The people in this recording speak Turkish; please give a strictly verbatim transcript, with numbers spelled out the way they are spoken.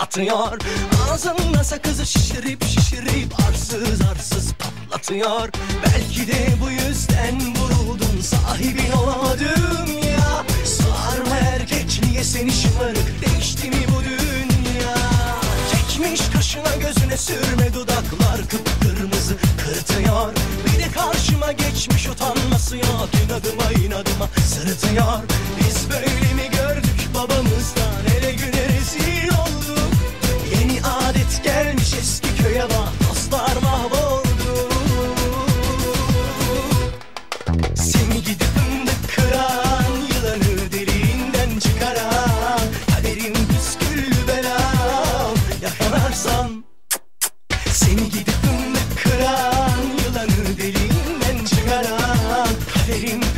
atıyor. Ağzında sakızı şişirip şişirip arsız arsız patlatıyor. Belki de bu yüzden vuruldun, sahibin olamadım ya. Sarma erkekliğe seni şımarık, değişti mi bu dünya? Çekmiş kaşına gözüne sürme, dudaklar kıpkırmızı kırıtıyor. Bir de karşıma geçmiş, utanması yok, inadıma inadıma sırıtıyor. Biz böyle mi gördük babamızdan, ele güne rezil olduk. Yeni adet gelmiş eski köye bak, dostlar mahvoldu. Seni gidip fındık kıran, yılanı deliğinden çıkaran, kaderim püsküllü belam, yakalarsan. Seni gidip fındık kıran, yılanı deliğinden çıkaran, kaderim